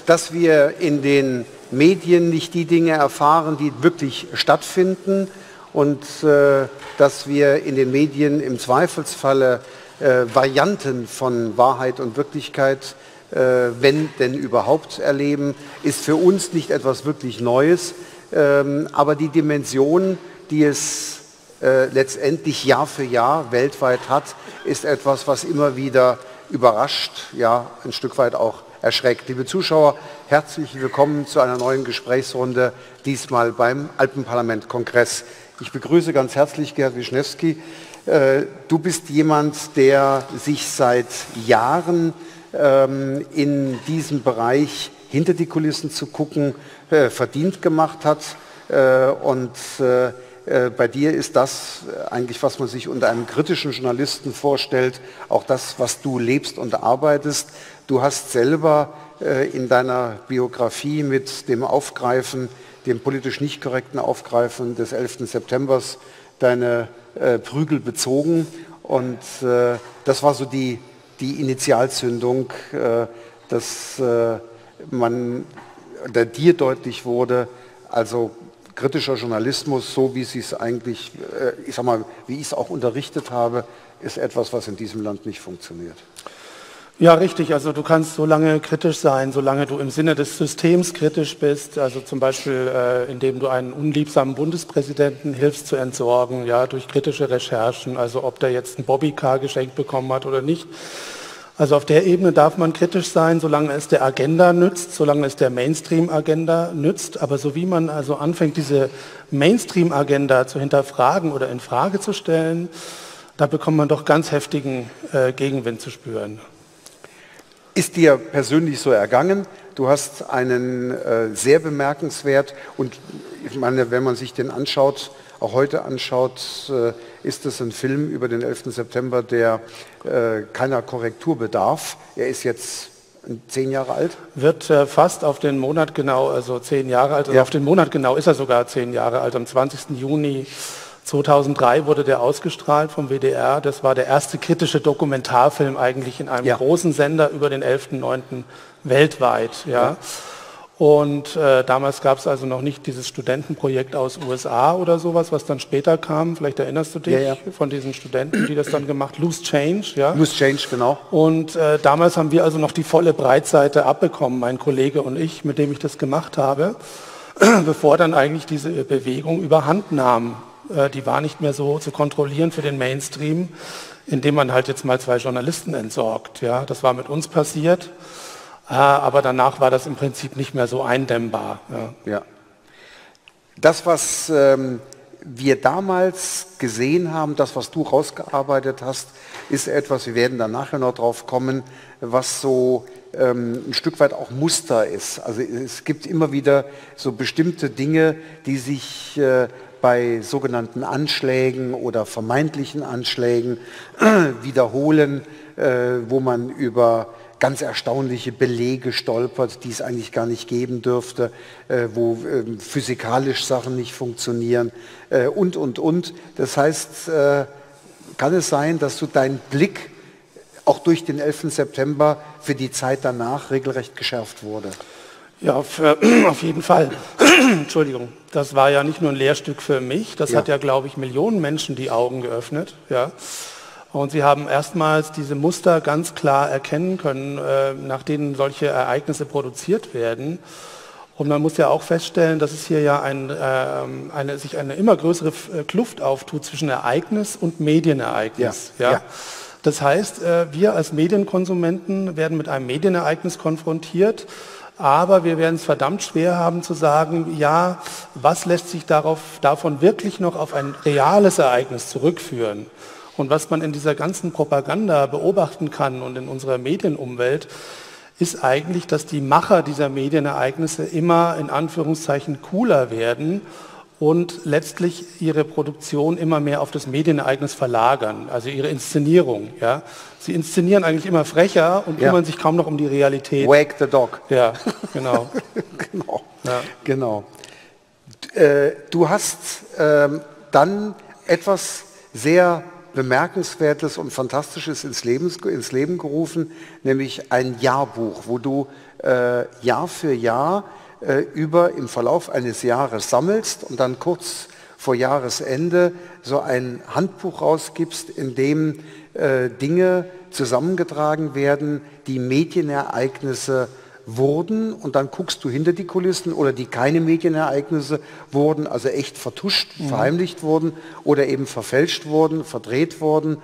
dass wir in den Medien nicht die Dinge erfahren, die wirklich stattfinden und dass wir in den Medien im Zweifelsfalle Varianten von Wahrheit und Wirklichkeit, wenn denn überhaupt, erleben, ist für uns nicht etwas wirklich Neues, aber die Dimension, die es letztendlich Jahr für Jahr weltweit hat, ist etwas, was immer wieder überrascht, ja, ein Stück weit auch erschreckt. Liebe Zuschauer, herzlich willkommen zu einer neuen Gesprächsrunde, diesmal beim Alpenparlament-Kongress. Ich begrüße ganz herzlich Gerhard Wischnewski. Du bist jemand, der sich seit Jahren in diesem Bereich hinter die Kulissen zu gucken verdient gemacht hat. Und bei dir ist das eigentlich, was man sich unter einem kritischen Journalisten vorstellt, auch das, was du lebst und arbeitest. Du hast selber in deiner Biografie mit dem Aufgreifen, dem politisch nicht korrekten Aufgreifen des 11. September deine Prügel bezogen. Und das war so die Initialzündung, dass dir deutlich wurde, also kritischer Journalismus, so wie sie es eigentlich, ich sag mal, wie ich es auch unterrichtet habe, ist etwas, was in diesem Land nicht funktioniert. Ja, richtig. Also du kannst so lange kritisch sein, solange du im Sinne des Systems kritisch bist, also zum Beispiel indem du einen unliebsamen Bundespräsidenten hilfst zu entsorgen, ja, durch kritische Recherchen, also ob der jetzt ein Bobbycar geschenkt bekommen hat oder nicht. Also auf der Ebene darf man kritisch sein, solange es der Agenda nützt, solange es der Mainstream-Agenda nützt. Aber so wie man also anfängt, diese Mainstream-Agenda zu hinterfragen oder in Frage zu stellen, da bekommt man doch ganz heftigen Gegenwind zu spüren. Ist dir persönlich so ergangen? Du hast einen sehr bemerkenswert und ich meine, wenn man sich den anschaut, auch heute anschaut, ist es ein Film über den 11. September, der keiner Korrektur bedarf. Er ist jetzt 10 Jahre alt? Wird fast auf den Monat genau, also 10 Jahre alt. Also ja. Auf den Monat genau ist er sogar 10 Jahre alt. Am 20. Juni 2003 wurde der ausgestrahlt vom WDR. Das war der erste kritische Dokumentarfilm eigentlich in einem großen Sender über den 11.9. weltweit. Ja. Und damals gab es also noch nicht dieses Studentenprojekt aus USA oder sowas, was dann später kam. Vielleicht erinnerst du dich von diesen Studenten, die das dann gemacht, Loose Change. Ja? Loose Change, genau. Und damals haben wir also noch die volle Breitseite abbekommen, mein Kollege und ich, mit dem ich das gemacht habe, bevor dann eigentlich diese Bewegung überhand nahm. Die war nicht mehr so zu kontrollieren für den Mainstream, indem man halt jetzt mal 2 Journalisten entsorgt. Ja? Das war mit uns passiert. Aber danach war das im Prinzip nicht mehr so eindämmbar. Ja. Ja. Das, was wir damals gesehen haben, das, was du rausgearbeitet hast, ist etwas, wir werden dann nachher noch drauf kommen, was so ein Stück weit auch Muster ist. Also es gibt immer wieder so bestimmte Dinge, die sich bei sogenannten Anschlägen oder vermeintlichen Anschlägen wiederholen, wo man über ganz erstaunliche Belege stolpert, die es eigentlich gar nicht geben dürfte, wo physikalisch Sachen nicht funktionieren und. Das heißt, kann es sein, dass du deinen Blick auch durch den 11. September für die Zeit danach regelrecht geschärft wurde? Ja, auf jeden Fall. Entschuldigung. Das war ja nicht nur ein Lehrstück für mich, das hat ja, glaube ich, Millionen Menschen die Augen geöffnet. Ja. Und sie haben erstmals diese Muster ganz klar erkennen können, nach denen solche Ereignisse produziert werden. Und man muss ja auch feststellen, dass es hier ja sich eine immer größere Kluft auftut zwischen Ereignis und Medienereignis. Ja. Ja. Das heißt, wir als Medienkonsumenten werden mit einem Medienereignis konfrontiert, aber wir werden es verdammt schwer haben zu sagen, ja, was lässt sich davon wirklich noch auf ein reales Ereignis zurückführen? Und was man in dieser ganzen Propaganda beobachten kann und in unserer Medienumwelt, ist eigentlich, dass die Macher dieser Medienereignisse immer in Anführungszeichen cooler werden und letztlich ihre Produktion immer mehr auf das Medienereignis verlagern, also ihre Inszenierung. Ja. Sie inszenieren eigentlich immer frecher und kümmern sich kaum noch um die Realität. Wake the dog. Ja, genau. Genau. Ja. Genau. Du hast dann etwas sehr Bemerkenswertes und Fantastisches ins Leben gerufen, nämlich ein Jahrbuch, wo du Jahr für Jahr im Verlauf eines Jahres sammelst und dann kurz vor Jahresende so ein Handbuch rausgibst, in dem Dinge zusammengetragen werden, die Medienereignisse wurden, und dann guckst du hinter die Kulissen oder die keine Medienereignisse wurden, also echt vertuscht, verheimlicht wurden oder eben verfälscht wurden, verdreht wurden.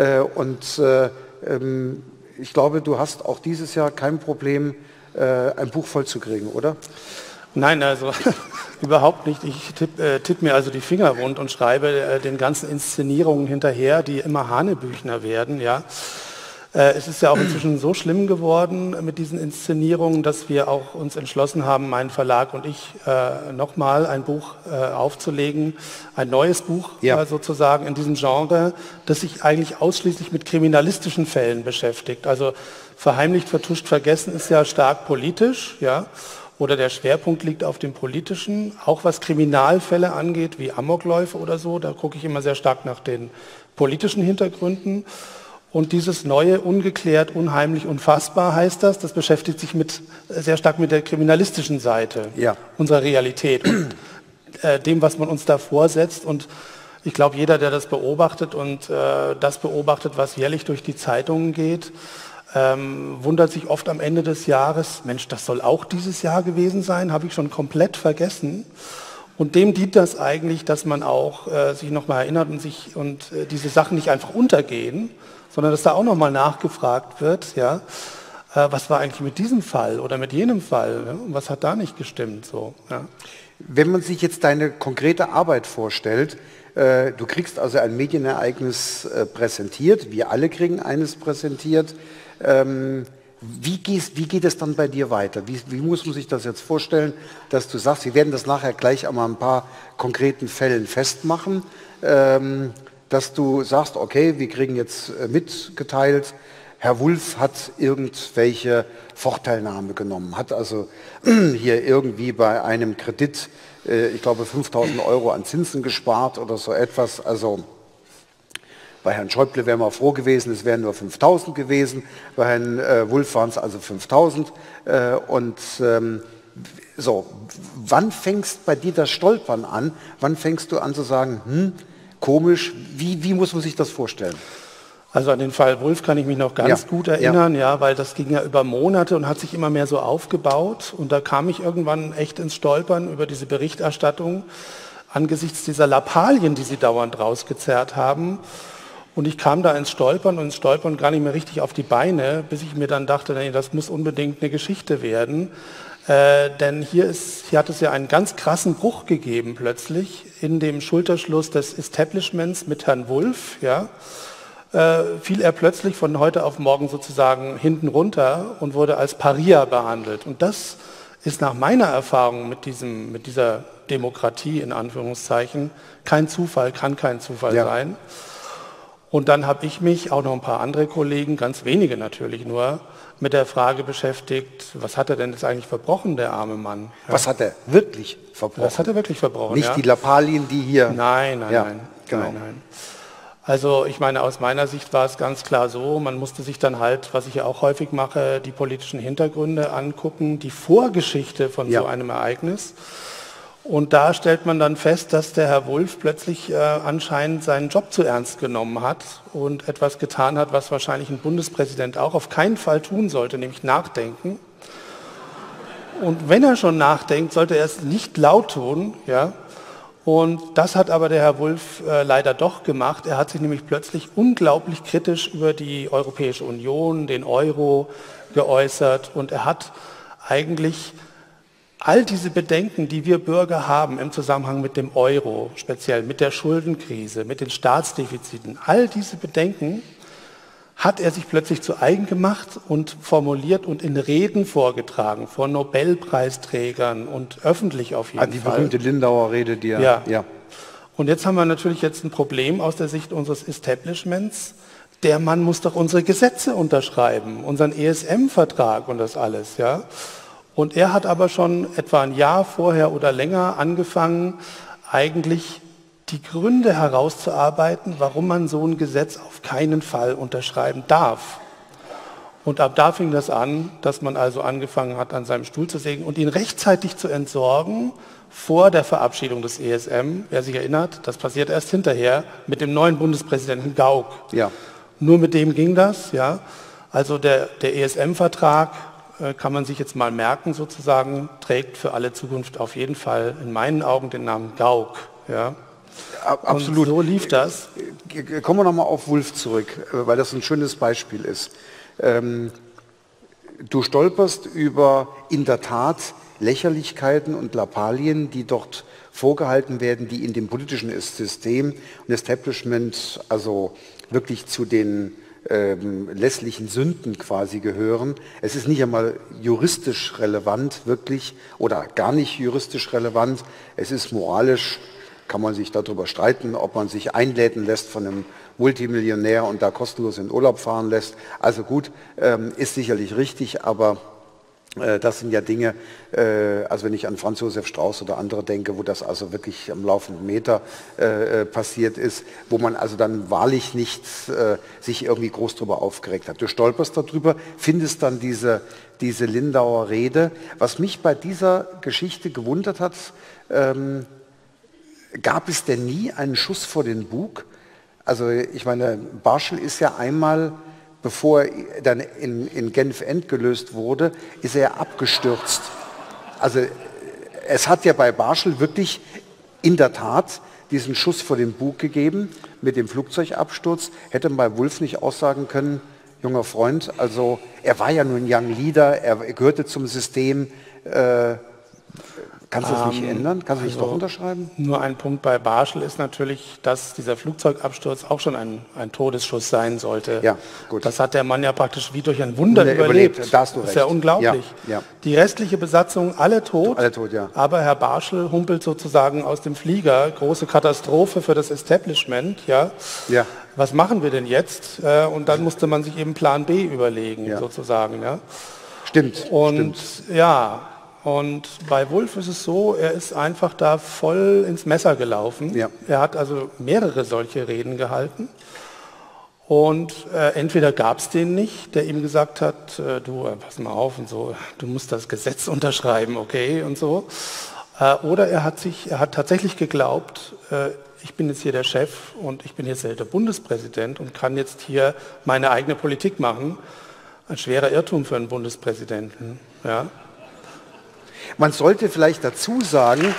Ich glaube, du hast auch dieses Jahr kein Problem, ein Buch vollzukriegen, oder? Nein, also überhaupt nicht. Ich tipp mir also die Finger wund und schreibe den ganzen Inszenierungen hinterher, die immer hanebüchner werden. Ja. Es ist ja auch inzwischen so schlimm geworden mit diesen Inszenierungen, dass wir auch uns entschlossen haben, mein Verlag und ich, nochmal ein Buch aufzulegen, ein neues Buch sozusagen in diesem Genre, das sich eigentlich ausschließlich mit kriminalistischen Fällen beschäftigt. Also verheimlicht, vertuscht, vergessen ist ja stark politisch, ja, oder der Schwerpunkt liegt auf dem Politischen, auch was Kriminalfälle angeht, wie Amokläufe oder so, da gucke ich immer sehr stark nach den politischen Hintergründen. Und dieses neue, ungeklärt, unheimlich, unfassbar heißt das beschäftigt sich sehr stark mit der kriminalistischen Seite unserer Realität und dem, was man uns da vorsetzt. Und ich glaube, jeder, der das beobachtet und das beobachtet, was jährlich durch die Zeitungen geht, wundert sich oft am Ende des Jahres, Mensch, das soll auch dieses Jahr gewesen sein, habe ich schon komplett vergessen. Und dem dient das eigentlich, dass man auch sich nochmal erinnert und diese Sachen nicht einfach untergehen, sondern dass da auch nochmal nachgefragt wird, ja, was war eigentlich mit diesem Fall oder mit jenem Fall, ne? Und was hat da nicht gestimmt? So, ja. Wenn man sich jetzt deine konkrete Arbeit vorstellt, du kriegst also ein Medienereignis präsentiert, wir alle kriegen eines präsentiert. Wie geht es dann bei dir weiter? Wie muss man sich das jetzt vorstellen, dass du sagst, wir werden das nachher gleich einmal ein paar konkreten Fällen festmachen, dass du sagst, okay, wir kriegen jetzt mitgeteilt, Herr Wulff hat irgendwelche Vorteilnahme genommen, hat also hier irgendwie bei einem Kredit, ich glaube 5.000 € an Zinsen gespart oder so etwas. Also bei Herrn Schäuble wären wir froh gewesen, es wären nur 5.000 gewesen, bei Herrn Wulff waren es also 5.000. So, wann fängst bei dir das Stolpern an? Wann fängst du an zu sagen, komisch, wie muss man sich das vorstellen? Also an den Fall Wulff kann ich mich noch ganz gut erinnern, ja, weil das ging ja über Monate und hat sich immer mehr so aufgebaut. Und da kam ich irgendwann echt ins Stolpern über diese Berichterstattung angesichts dieser Lappalien, die sie dauernd rausgezerrt haben. Und ich kam da ins Stolpern gar nicht mehr richtig auf die Beine, bis ich mir dann dachte, nee, das muss unbedingt eine Geschichte werden. Denn hier hat es ja einen ganz krassen Bruch gegeben plötzlich in dem Schulterschluss des Establishments mit Herrn Wulff, ja. Fiel er plötzlich von heute auf morgen sozusagen hinten runter und wurde als Paria behandelt. Und das ist nach meiner Erfahrung mit dieser Demokratie in Anführungszeichen kein Zufall, kann kein Zufall sein. Und dann habe ich mich, auch noch ein paar andere Kollegen, ganz wenige natürlich nur, mit der Frage beschäftigt, was hat er denn jetzt eigentlich verbrochen, der arme Mann? Ja. Was hat er wirklich verbrochen? Was hat er wirklich verbrochen? Nicht die Lappalien, die hier... Nein. Genau. Nein. Also ich meine, aus meiner Sicht war es ganz klar so, man musste sich dann halt, was ich ja auch häufig mache, die politischen Hintergründe angucken, die Vorgeschichte von so einem Ereignis. Und da stellt man dann fest, dass der Herr Wulff plötzlich anscheinend seinen Job zu ernst genommen hat und etwas getan hat, was wahrscheinlich ein Bundespräsident auch auf keinen Fall tun sollte, nämlich nachdenken. Und wenn er schon nachdenkt, sollte er es nicht laut tun, ja. Und das hat aber der Herr Wulff leider doch gemacht. Er hat sich nämlich plötzlich unglaublich kritisch über die Europäische Union, den Euro geäußert. Und er hat eigentlich all diese Bedenken, die wir Bürger haben im Zusammenhang mit dem Euro, speziell mit der Schuldenkrise, mit den Staatsdefiziten, all diese Bedenken hat er sich plötzlich zu eigen gemacht und formuliert und in Reden vorgetragen, vor Nobelpreisträgern und öffentlich auf jeden Fall. Die berühmte Lindauer Rede, die ja. Und jetzt haben wir natürlich ein Problem aus der Sicht unseres Establishments. Der Mann muss doch unsere Gesetze unterschreiben, unseren ESM-Vertrag und das alles, ja. Und er hat aber schon etwa ein Jahr vorher oder länger angefangen, eigentlich die Gründe herauszuarbeiten, warum man so ein Gesetz auf keinen Fall unterschreiben darf. Und ab da fing das an, dass man also angefangen hat, an seinem Stuhl zu sägen und ihn rechtzeitig zu entsorgen vor der Verabschiedung des ESM. Wer sich erinnert, das passiert erst hinterher mit dem neuen Bundespräsidenten Gauck. Ja. Nur mit dem ging das. Ja. Also der ESM-Vertrag, kann man sich jetzt mal merken sozusagen, trägt für alle Zukunft auf jeden Fall in meinen Augen den Namen Gauck. Ja. Absolut. Und so lief das. Kommen wir nochmal auf Wulff zurück, weil das ein schönes Beispiel ist. Du stolperst über in der Tat Lächerlichkeiten und Lappalien, die dort vorgehalten werden, die in dem politischen System und Establishment also wirklich zu den lässlichen Sünden quasi gehören. Es ist nicht einmal juristisch relevant wirklich oder gar nicht juristisch relevant. Es ist moralisch, kann man sich darüber streiten, ob man sich einladen lässt von einem Multimillionär und da kostenlos in Urlaub fahren lässt. Also gut, ist sicherlich richtig, aber das sind ja Dinge, also wenn ich an Franz Josef Strauß oder andere denke, wo das also wirklich am laufenden Meter passiert ist, wo man also dann wahrlich nicht sich irgendwie groß drüber aufgeregt hat. Du stolperst darüber, findest dann diese Lindauer Rede. Was mich bei dieser Geschichte gewundert hat, gab es denn nie einen Schuss vor den Bug? Also ich meine, Barschel ist ja einmal, bevor er dann in Genf endgelöst wurde, ist er abgestürzt. Also es hat ja bei Barschel wirklich in der Tat diesen Schuss vor den Bug gegeben mit dem Flugzeugabsturz. Hätte man bei Wulff nicht aussagen können, junger Freund, also er war ja nur ein Young Leader, er gehörte zum System. Kannst du das nicht ändern? Kannst du nicht doch unterschreiben? Nur ein Punkt bei Barschel ist natürlich, dass dieser Flugzeugabsturz auch schon ein Todesschuss sein sollte. Ja, gut. Das hat der Mann ja praktisch wie durch ein Wunder überlebt. Da hast du das ist recht. ja unglaublich. Ja, ja. Die restliche Besatzung, alle tot. Alle tot, ja. Aber Herr Barschel humpelt sozusagen aus dem Flieger. Große Katastrophe für das Establishment. Ja. Ja. Was machen wir denn jetzt? Und dann musste man sich eben Plan B überlegen, sozusagen. Ja. Stimmt. Und ja. Und bei Wulff ist es so, er ist einfach da voll ins Messer gelaufen. Ja. Er hat also mehrere solche Reden gehalten. Und entweder gab es den nicht, der ihm gesagt hat, du, pass mal auf und so, du musst das Gesetz unterschreiben, okay, und so. Oder er hat tatsächlich geglaubt, ich bin jetzt hier der Chef und ich bin jetzt der Bundespräsident und kann jetzt hier meine eigene Politik machen. Ein schwerer Irrtum für einen Bundespräsidenten, ja. Man sollte vielleicht dazu sagen,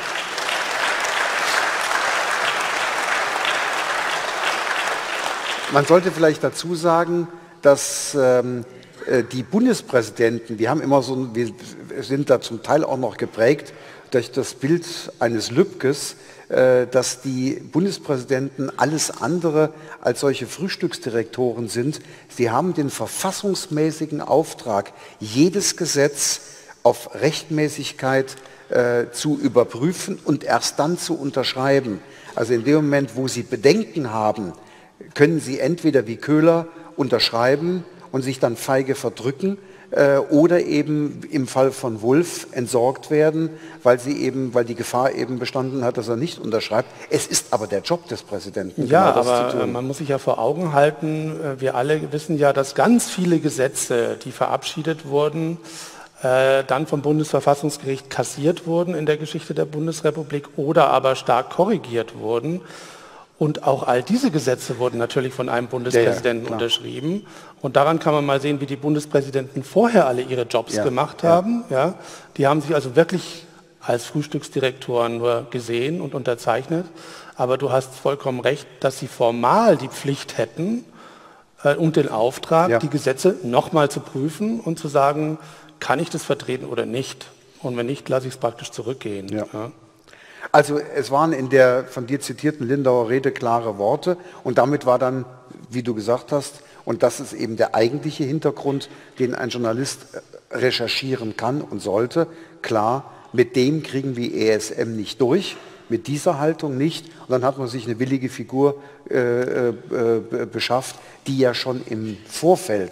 dass die Bundespräsidenten, wir haben immer so, wir sind da zum Teil auch noch geprägt durch das Bild eines Lübkes, dass die Bundespräsidenten alles andere als solche Frühstücksdirektoren sind. Sie haben den verfassungsmäßigen Auftrag, jedes Gesetz auf Rechtmäßigkeit zu überprüfen und erst dann zu unterschreiben. Also in dem Moment, wo Sie Bedenken haben, können Sie entweder wie Köhler unterschreiben und sich dann feige verdrücken oder eben im Fall von Wulff entsorgt werden, weil die Gefahr eben bestanden hat, dass er nicht unterschreibt. Es ist aber der Job des Präsidenten. Ja, genau, aber man muss sich ja vor Augen halten, wir alle wissen ja, dass ganz viele Gesetze, die verabschiedet wurden, dann vom Bundesverfassungsgericht kassiert wurden in der Geschichte der Bundesrepublik oder aber stark korrigiert wurden. Und auch all diese Gesetze wurden natürlich von einem Bundespräsidenten unterschrieben. Und daran kann man mal sehen, wie die Bundespräsidenten vorher alle ihre Jobs gemacht haben. Ja. Die haben sich also wirklich als Frühstücksdirektoren nur gesehen und unterzeichnet. Aber du hast vollkommen recht, dass sie formal die Pflicht hätten und den Auftrag, die Gesetze nochmal zu prüfen und zu sagen, kann ich das vertreten oder nicht? Und wenn nicht, lasse ich es praktisch zurückgehen. Ja. Ja. Also es waren in der von dir zitierten Lindauer Rede klare Worte und damit war dann, wie du gesagt hast, und das ist eben der eigentliche Hintergrund, den ein Journalist recherchieren kann und sollte, klar, mit dem kriegen wir ESM nicht durch, mit dieser Haltung nicht. Und dann hat man sich eine willige Figur beschafft, die ja schon im Vorfeld,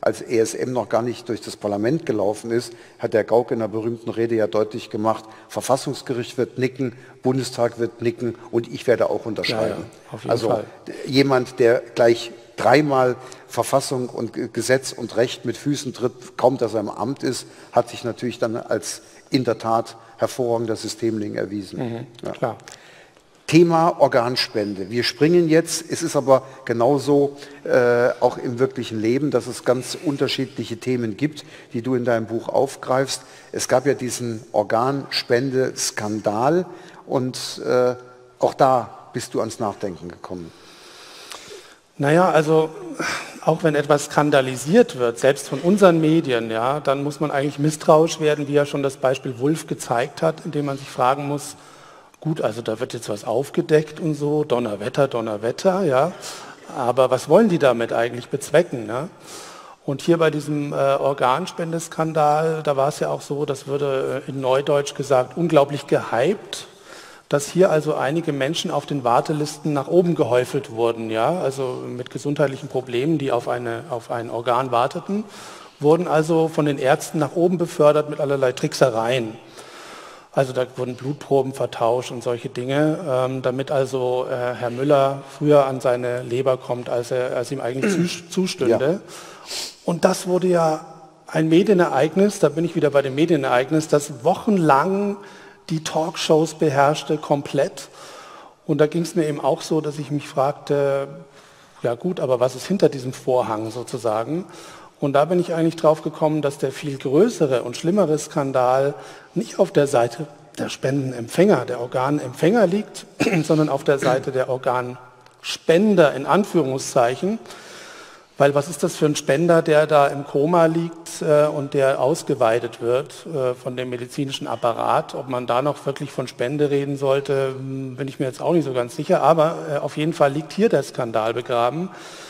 als ESM noch gar nicht durch das Parlament gelaufen ist, hat der Gauck in der berühmten Rede ja deutlich gemacht, Verfassungsgericht wird nicken, Bundestag wird nicken und ich werde auch unterschreiben. Ja, auf jeden Fall. Jemand, der gleich dreimal Verfassung und Gesetz und Recht mit Füßen tritt, kaum dass er im Amt ist, hat sich natürlich dann als in der Tat hervorragender Systemling erwiesen. Ja. Klar. Thema Organspende. Wir springen jetzt, es ist aber genauso auch im wirklichen Leben, dass es ganz unterschiedliche Themen gibt, die du in deinem Buch aufgreifst. Es gab ja diesen Organspende-Skandal und auch da bist du ans Nachdenken gekommen. Naja, also auch wenn etwas skandalisiert wird, selbst von unseren Medien, ja, dann muss man eigentlich misstrauisch werden, wie ja schon das Beispiel Wulff gezeigt hat, indem man sich fragen muss, gut, also da wird jetzt was aufgedeckt und so, Donnerwetter, ja, aber was wollen die damit eigentlich bezwecken? Ne? Und hier bei diesem Organspendeskandal, da war es ja auch so, das würde in Neudeutsch gesagt, unglaublich gehypt, dass hier also einige Menschen auf den Wartelisten nach oben gehäufelt wurden, ja, also mit gesundheitlichen Problemen, die auf ein Organ warteten, wurden also von den Ärzten nach oben befördert mit allerlei Tricksereien. Also da wurden Blutproben vertauscht und solche Dinge, damit also Herr Müller früher an seine Leber kommt, als ihm eigentlich zustünde. Ja. Und das wurde ja ein Medienereignis, da bin ich wieder bei dem Medienereignis, das wochenlang die Talkshows beherrschte komplett. Und da ging es mir eben auch so, dass ich mich fragte, ja gut, aber was ist hinter diesem Vorhang sozusagen? Und da bin ich eigentlich drauf gekommen, dass der viel größere und schlimmere Skandal nicht auf der Seite der Spendenempfänger, der Organempfänger liegt, sondern auf der Seite der Organspender in Anführungszeichen. Weil was ist das für ein Spender, der da im Koma liegt und der ausgeweidet wird von dem medizinischen Apparat? Ob man da noch wirklich von Spende reden sollte, bin ich mir jetzt auch nicht so ganz sicher. Aber auf jeden Fall liegt hier der Skandal begraben.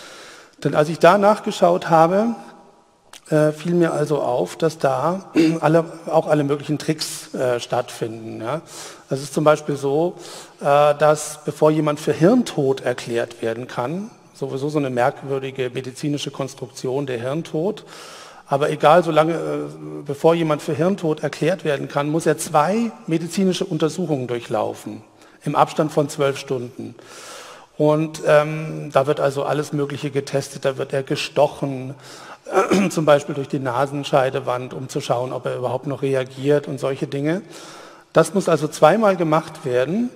Denn als ich da nachgeschaut habe, fiel mir also auf, dass da auch alle möglichen Tricks stattfinden. Ja? Das ist zum Beispiel so, dass bevor jemand für Hirntod erklärt werden kann, sowieso so eine merkwürdige medizinische Konstruktion, der Hirntod. Aber egal, bevor jemand für Hirntod erklärt werden kann, muss er 2 medizinische Untersuchungen durchlaufen, im Abstand von 12 Stunden. Und da wird also alles Mögliche getestet, da wird er gestochen, zum Beispiel durch die Nasenscheidewand, um zu schauen, ob er überhaupt noch reagiert und solche Dinge. Das muss also 2-mal gemacht werden.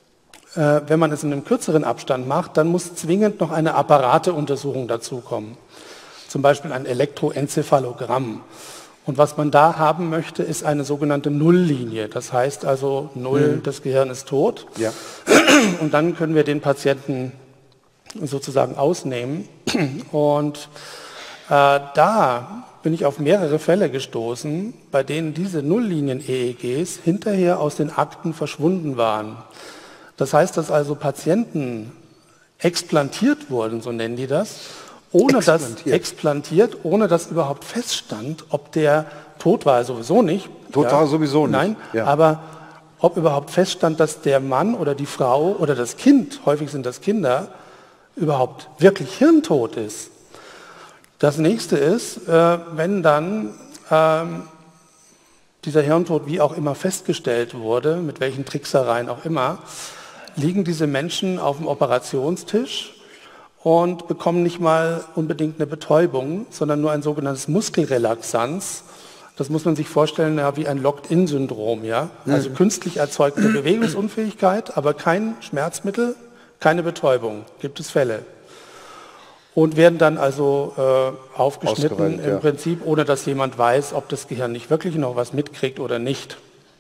Wenn man es in einem kürzeren Abstand macht, dann muss zwingend noch eine Apparateuntersuchung dazukommen. Zum Beispiel ein Elektroenzephalogramm. Und was man da haben möchte, ist eine sogenannte Nulllinie. Das heißt also, das Gehirn ist tot. Ja. Und dann können wir den Patienten sozusagen ausnehmen. Und da bin ich auf mehrere Fälle gestoßen, bei denen diese Nulllinien-EEGs hinterher aus den Akten verschwunden waren. Das heißt, dass also Patienten explantiert wurden, so nennen die das, ohne dass überhaupt feststand, ob der tot war, sowieso nicht. Tot war sowieso nicht. Nein, ja. Aber ob überhaupt feststand, dass der Mann oder die Frau oder das Kind, häufig sind das Kinder, überhaupt wirklich hirntot ist. Das nächste ist, wenn dann dieser Hirntod wie auch immer festgestellt wurde, mit welchen Tricksereien auch immer, liegen diese Menschen auf dem Operationstisch und bekommen nicht mal unbedingt eine Betäubung, sondern nur ein sogenanntes Muskelrelaxanz. Das muss man sich vorstellen, ja, wie ein Locked-in-Syndrom. Ja? Also künstlich erzeugte Bewegungsunfähigkeit, aber kein Schmerzmittel, keine Betäubung. Gibt es Fälle. Und werden dann also aufgeschnitten im Prinzip, ohne dass jemand weiß, ob das Gehirn nicht wirklich noch was mitkriegt oder nicht.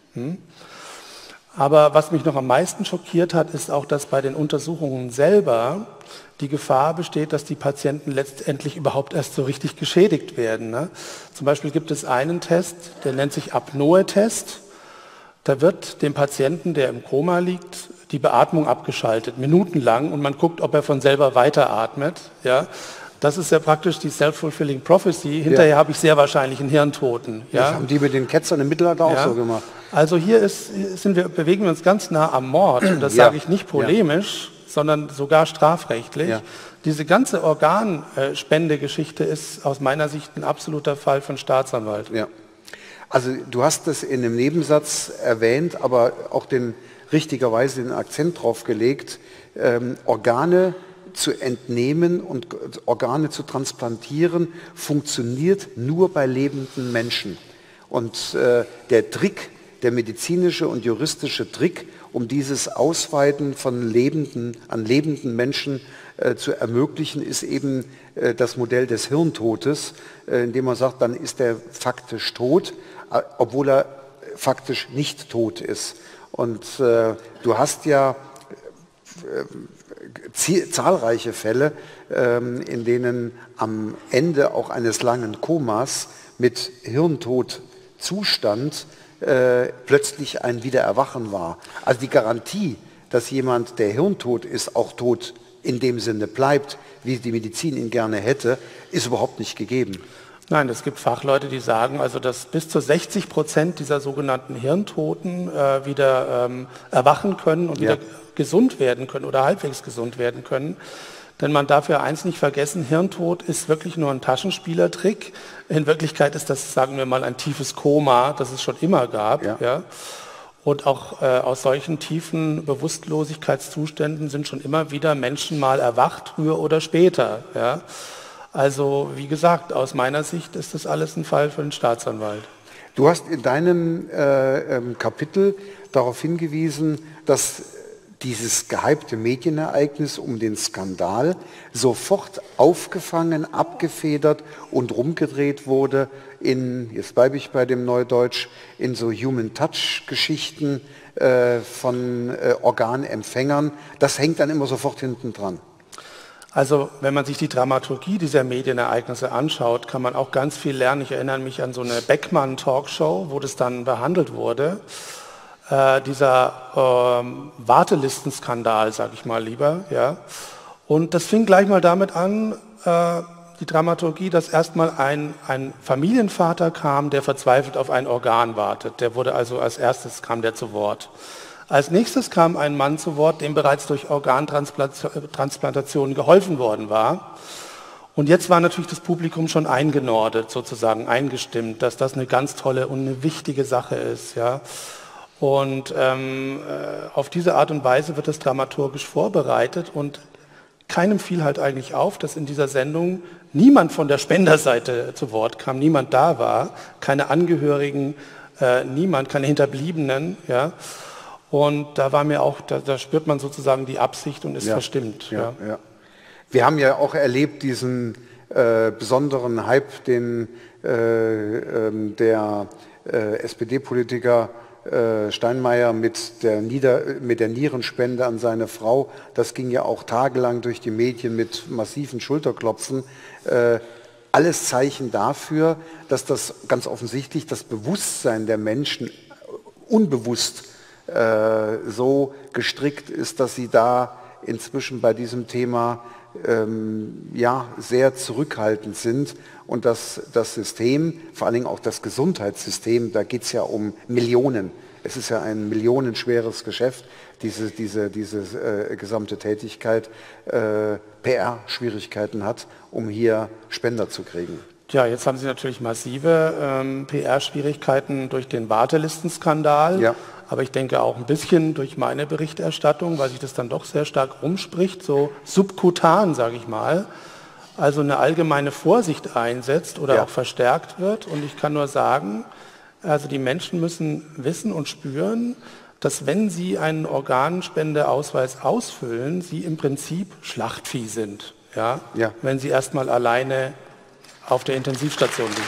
Aber was mich noch am meisten schockiert hat, ist auch, dass bei den Untersuchungen selber die Gefahr besteht, dass die Patienten letztendlich überhaupt erst so richtig geschädigt werden. Ne? Zum Beispiel gibt es einen Test, der nennt sich Apnoe-Test. Da wird dem Patienten, der im Koma liegt, die Beatmung abgeschaltet, minutenlang, und man guckt, ob er von selber weiteratmet. Ja? Das ist ja praktisch die Self-Fulfilling Prophecy. Hinterher habe ich sehr wahrscheinlich einen Hirntoten. Ja? Das haben die mit den Ketzern im Mittelalter auch so gemacht. Also hier bewegen wir uns ganz nah am Mord. Und das sage ich nicht polemisch, sondern sogar strafrechtlich. Ja. Diese ganze Organspendegeschichte ist aus meiner Sicht ein absoluter Fall von Staatsanwalt. Ja. Also du hast es in einem Nebensatz erwähnt, aber auch richtigerweise den Akzent drauf gelegt, Organe zu entnehmen und Organe zu transplantieren, funktioniert nur bei lebenden Menschen. Und der Trick, der medizinische und juristische Trick, um dieses Ausweiten von an lebenden Menschen zu ermöglichen, ist eben das Modell des Hirntodes, indem man sagt, dann ist er faktisch tot, obwohl er faktisch nicht tot ist. Und du hast ja zahlreiche Fälle, in denen am Ende auch eines langen Komas mit Hirntodzustand plötzlich ein Wiedererwachen war. Also die Garantie, dass jemand, der hirntot ist, auch tot in dem Sinne bleibt, wie die Medizin ihn gerne hätte, ist überhaupt nicht gegeben. Nein, es gibt Fachleute, die sagen, also dass bis zu 60% dieser sogenannten Hirntoten wieder erwachen können und wieder gesund werden können oder halbwegs gesund werden können. Denn man darf ja eins nicht vergessen, Hirntod ist wirklich nur ein Taschenspielertrick. In Wirklichkeit ist das, sagen wir mal, ein tiefes Koma, das es schon immer gab. Ja. Ja. Und auch aus solchen tiefen Bewusstlosigkeitszuständen sind schon immer wieder Menschen mal erwacht, früher oder später. Ja. Also wie gesagt, aus meiner Sicht ist das alles ein Fall für den Staatsanwalt. Du hast in deinem Kapitel darauf hingewiesen, dass dieses gehypte Medienereignis um den Skandal sofort aufgefangen, abgefedert und rumgedreht wurde jetzt bleibe ich bei dem Neudeutsch, in so Human-Touch-Geschichten von Organempfängern. Das hängt dann immer sofort hinten dran. Also wenn man sich die Dramaturgie dieser Medienereignisse anschaut, kann man auch ganz viel lernen. Ich erinnere mich an so eine Beckmann-Talkshow, wo das dann behandelt wurde. Dieser Wartelistenskandal, sage ich mal lieber. Ja. Und das fing gleich mal damit an, die Dramaturgie, dass erstmal ein Familienvater kam, der verzweifelt auf ein Organ wartet. Der wurde also als erstes, kam der zu Wort. Als nächstes kam ein Mann zu Wort, dem bereits durch Organtransplantation geholfen worden war. Und jetzt war natürlich das Publikum schon eingenordet, sozusagen eingestimmt, dass das eine ganz tolle und eine wichtige Sache ist. Ja. Und auf diese Art und Weise wird das dramaturgisch vorbereitet und keinem fiel halt eigentlich auf, dass in dieser Sendung niemand von der Spenderseite zu Wort kam, niemand da war, keine Angehörigen, niemand, keine Hinterbliebenen. Ja. Und da war mir auch, da spürt man sozusagen die Absicht und ist verstimmt. Ja. Wir haben ja auch erlebt diesen besonderen Hype, den der SPD-Politiker Steinmeier mit der Nierenspende an seine Frau, das ging ja auch tagelang durch die Medien mit massiven Schulterklopfen. Alles Zeichen dafür, dass das ganz offensichtlich das Bewusstsein der Menschen unbewusst so gestrickt ist, dass sie da inzwischen bei diesem Thema sehr zurückhaltend sind und dass das System, vor allen Dingen auch das Gesundheitssystem, da geht es ja um Millionen. Es ist ja ein millionenschweres Geschäft, diese gesamte Tätigkeit, PR-Schwierigkeiten hat, um hier Spender zu kriegen. Ja, jetzt haben Sie natürlich massive PR-Schwierigkeiten durch den Wartelistenskandal. Ja. Aber ich denke auch ein bisschen durch meine Berichterstattung, weil sich das dann doch sehr stark rumspricht, so subkutan, sage ich mal, also eine allgemeine Vorsicht einsetzt oder auch verstärkt wird. Und ich kann nur sagen, also die Menschen müssen wissen und spüren, dass wenn sie einen Organspendeausweis ausfüllen, sie im Prinzip Schlachtvieh sind, wenn sie erstmal alleine auf der Intensivstation liegen.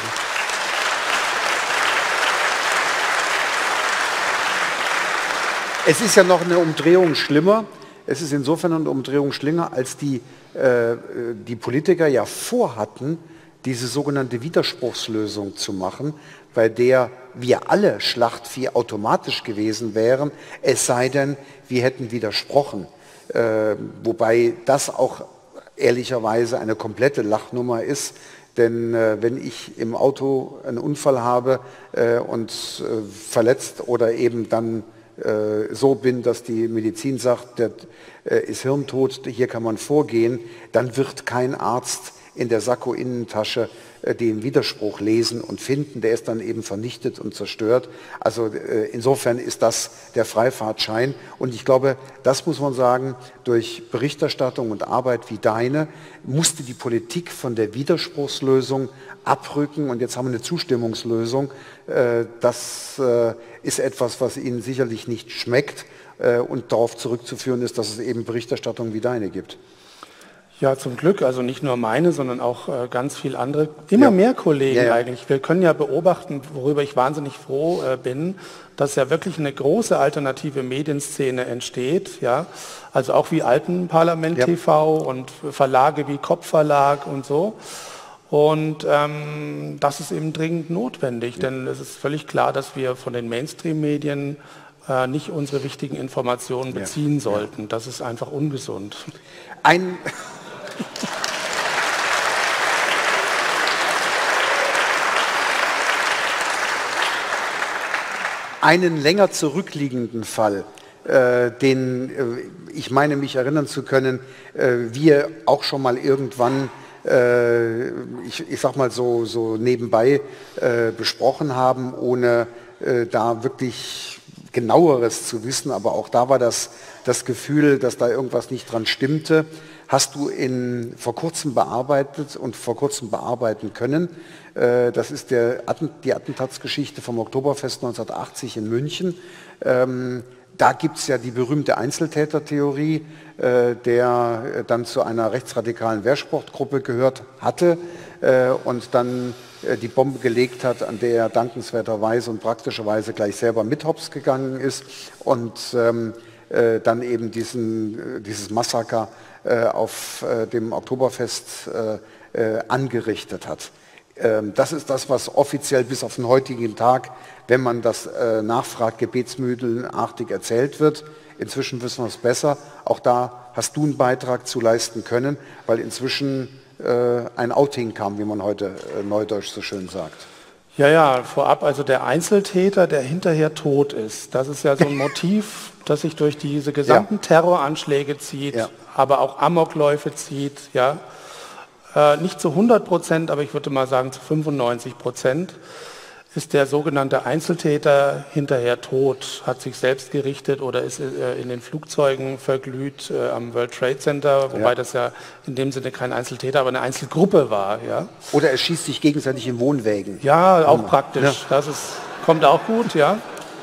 Es ist ja noch eine Umdrehung schlimmer. Es ist insofern eine Umdrehung schlimmer, als die Politiker ja vorhatten, diese sogenannte Widerspruchslösung zu machen, bei der wir alle Schlachtvieh automatisch gewesen wären, es sei denn, wir hätten widersprochen. Wobei das auch ehrlicherweise eine komplette Lachnummer ist. Denn wenn ich im Auto einen Unfall habe und verletzt oder eben dann so bin, dass die Medizin sagt, der ist hirntot, hier kann man vorgehen, dann wird kein Arzt in der Sakko-Innentasche den Widerspruch lesen und finden, der ist dann eben vernichtet und zerstört. Also insofern ist das der Freifahrtschein. Und ich glaube, das muss man sagen, durch Berichterstattung und Arbeit wie deine musste die Politik von der Widerspruchslösung abrücken und jetzt haben wir eine Zustimmungslösung. Das ist etwas, was Ihnen sicherlich nicht schmeckt und darauf zurückzuführen ist, dass es eben Berichterstattung wie deine gibt. Ja, zum Glück, also nicht nur meine, sondern auch ganz viele andere, immer mehr Kollegen eigentlich. Wir können ja beobachten, worüber ich wahnsinnig froh bin, dass ja wirklich eine große alternative Medienszene entsteht, ja, also auch wie Alpenparlament TV und Verlage wie Kopfverlag und so. Und das ist eben dringend notwendig, denn es ist völlig klar, dass wir von den Mainstream-Medien nicht unsere wichtigen Informationen beziehen sollten. Das ist einfach ungesund. Einen länger zurückliegenden Fall, den ich meine, mich erinnern zu können, wir auch schon mal irgendwann, ich sag mal so nebenbei besprochen haben, ohne da wirklich genaueres zu wissen, aber auch da war das Gefühl, dass da irgendwas nicht dran stimmte, hast du vor kurzem bearbeitet und vor kurzem bearbeiten können. Das ist die Attentatsgeschichte vom Oktoberfest 1980 in München. Da gibt es ja die berühmte Einzeltätertheorie, der dann zu einer rechtsradikalen Wehrsportgruppe gehört hatte und dann die Bombe gelegt hat, an der er dankenswerterweise und praktischerweise gleich selber mit hops gegangen ist und dann eben dieses Massaker auf dem Oktoberfest angerichtet hat. Das ist das, was offiziell bis auf den heutigen Tag, wenn man das nachfragt, gebetsmühlenartig erzählt wird. Inzwischen wissen wir es besser. Auch da hast du einen Beitrag zu leisten können, weil inzwischen ein Outing kam, wie man heute neudeutsch so schön sagt. Ja, vorab, also der Einzeltäter, der hinterher tot ist, das ist ja so ein Motiv, das sich durch diese gesamten Terroranschläge zieht, aber auch Amokläufe zieht, ja. Nicht zu 100%, aber ich würde mal sagen zu 95% ist der sogenannte Einzeltäter hinterher tot, hat sich selbst gerichtet oder ist in den Flugzeugen verglüht am World Trade Center, wobei das ja in dem Sinne kein Einzeltäter, aber eine Einzelgruppe war. Ja. Oder er schießt sich gegenseitig in Wohnwägen. Ja, auch praktisch. Ja. Kommt auch gut, ja.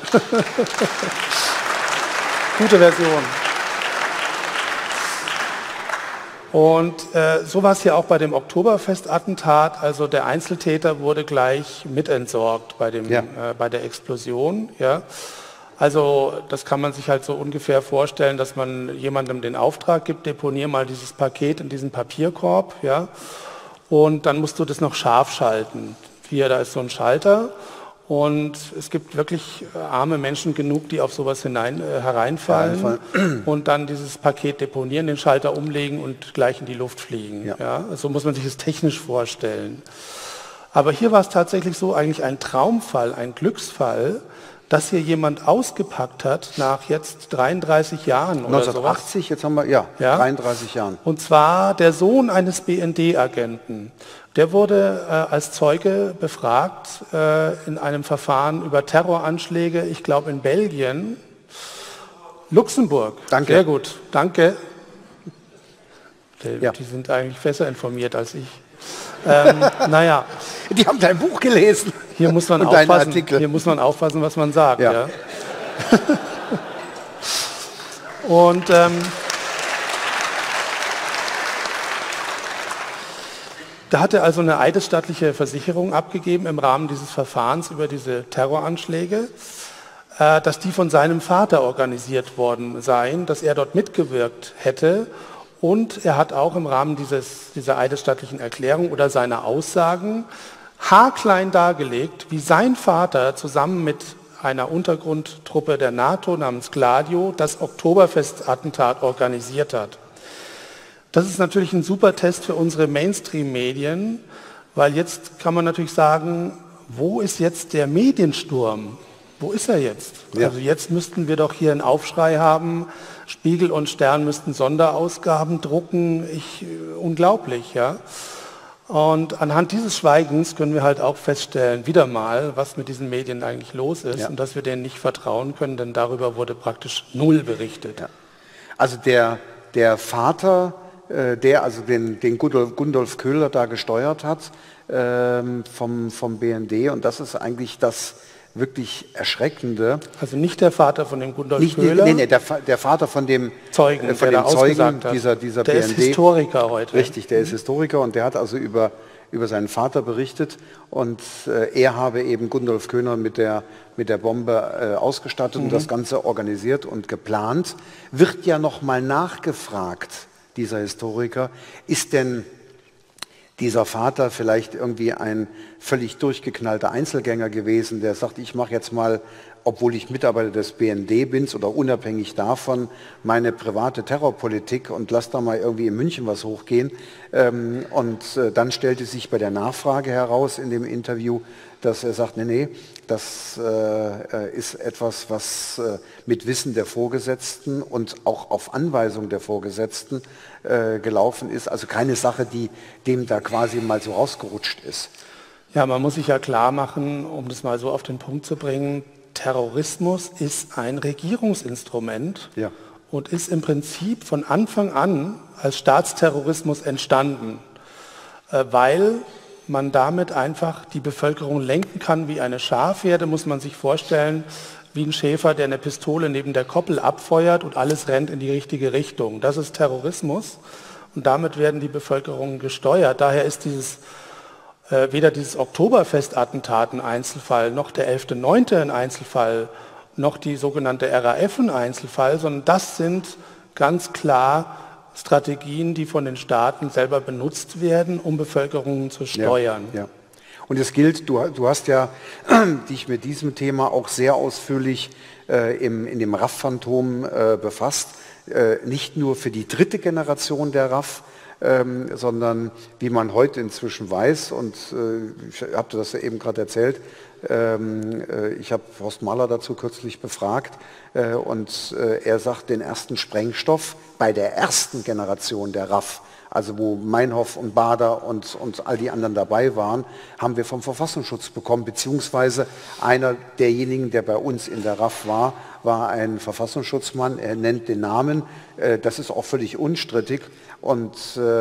Gute Version. Und so war es ja auch bei dem Oktoberfest-Attentat, also der Einzeltäter wurde gleich mitentsorgt bei der Explosion. Ja. Also das kann man sich halt so ungefähr vorstellen, dass man jemandem den Auftrag gibt, deponier mal dieses Paket in diesen Papierkorb, ja, und dann musst du das noch scharf schalten. Hier, da ist so ein Schalter. Und es gibt wirklich arme Menschen genug, die auf sowas hereinfallen und dann dieses Paket deponieren, den Schalter umlegen und gleich in die Luft fliegen. Ja. Ja, so muss man sich das technisch vorstellen. Aber hier war es tatsächlich so, eigentlich ein Traumfall, ein Glücksfall, dass hier jemand ausgepackt hat nach jetzt 33 Jahren oder 1980, sowas. Jetzt haben wir, 33 Jahren. Und zwar der Sohn eines BND-Agenten. Der wurde als Zeuge befragt in einem Verfahren über Terroranschläge, ich glaube in Belgien. Luxemburg. Danke. Sehr gut, danke. Die sind eigentlich besser informiert als ich. Naja. Die haben dein Buch gelesen. Hier muss man aufpassen, was man sagt. Ja. Und da hat er also eine eidesstattliche Versicherung abgegeben im Rahmen dieses Verfahrens über diese Terroranschläge, dass die von seinem Vater organisiert worden seien, dass er dort mitgewirkt hätte. Und er hat auch im Rahmen dieser eidesstattlichen Erklärung oder seiner Aussagen haarklein dargelegt, wie sein Vater zusammen mit einer Untergrundtruppe der NATO namens Gladio das Oktoberfest-Attentat organisiert hat. Das ist natürlich ein super Test für unsere Mainstream-Medien, weil jetzt kann man natürlich sagen, wo ist jetzt der Mediensturm? wo ist er jetzt? Ja. Also jetzt müssten wir doch hier einen Aufschrei haben, Spiegel und Stern müssten Sonderausgaben drucken, unglaublich, ja. Und anhand dieses Schweigens können wir halt auch feststellen, wieder mal, was mit diesen Medien eigentlich los ist und dass wir denen nicht vertrauen können, denn darüber wurde praktisch null berichtet. Ja. Also der Vater, der also den Gundolf Köhler da gesteuert hat, vom BND, und das ist eigentlich das wirklich Erschreckende. Also nicht der Vater von dem Gundolf Köhler? Nee, der Vater von dem Zeugen, dieser der BND. Ist Historiker heute. Richtig, der ist Historiker und der hat also über seinen Vater berichtet und er habe eben Gundolf Köhler mit der Bombe ausgestattet und das Ganze organisiert und geplant. Wird ja nochmal nachgefragt, dieser Historiker, ist denn dieser Vater vielleicht irgendwie ein völlig durchgeknallter Einzelgänger gewesen, der sagt, ich mache jetzt mal, obwohl ich Mitarbeiter des BND bin oder unabhängig davon, meine private Terrorpolitik und lass da mal irgendwie in München was hochgehen. Dann stellte sich bei der Nachfrage heraus in dem Interview, dass er sagt, nee, das ist etwas, was mit Wissen der Vorgesetzten und auch auf Anweisung der Vorgesetzten gelaufen ist. Also keine Sache, die dem da quasi mal so rausgerutscht ist. Ja, man muss sich ja klar machen, um das mal so auf den Punkt zu bringen, Terrorismus ist ein Regierungsinstrument und ist im Prinzip von Anfang an als Staatsterrorismus entstanden, weil man damit einfach die Bevölkerung lenken kann wie eine Schafherde, muss man sich vorstellen, wie ein Schäfer, der eine Pistole neben der Koppel abfeuert und alles rennt in die richtige Richtung. Das ist Terrorismus und damit werden die Bevölkerungen gesteuert. Daher ist weder dieses Oktoberfestattentat ein Einzelfall, noch der 11.9. ein Einzelfall, noch die sogenannte RAF ein Einzelfall, sondern das sind ganz klar Strategien, die von den Staaten selber benutzt werden, um Bevölkerungen zu steuern. Ja. Und es gilt, du hast ja dich mit diesem Thema auch sehr ausführlich in dem RAF-Phantom befasst, nicht nur für die dritte Generation der RAF, sondern wie man heute inzwischen weiß, und ich habe das ja eben gerade erzählt, ich habe Horst Mahler dazu kürzlich befragt und er sagt, den ersten Sprengstoff bei der ersten Generation der RAF, also wo Meinhof und Bader und all die anderen dabei waren, haben wir vom Verfassungsschutz bekommen, beziehungsweise einer derjenigen, der bei uns in der RAF war ein Verfassungsschutzmann, er nennt den Namen, das ist auch völlig unstrittig und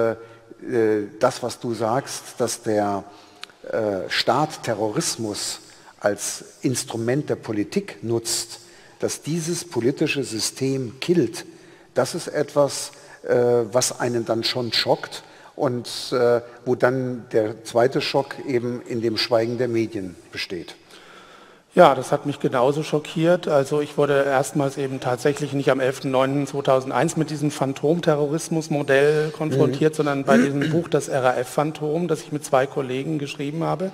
das, was du sagst, dass der Staat Terrorismus als Instrument der Politik nutzt, dass dieses politische System killt, das ist etwas, was einen dann schon schockt und wo dann der zweite Schock eben in dem Schweigen der Medien besteht. Ja, das hat mich genauso schockiert. Also ich wurde erstmals eben tatsächlich nicht am 11.09.2001 mit diesem Phantomterrorismus-Modell konfrontiert, sondern bei diesem Buch Das RAF-Phantom, das ich mit 2 Kollegen geschrieben habe,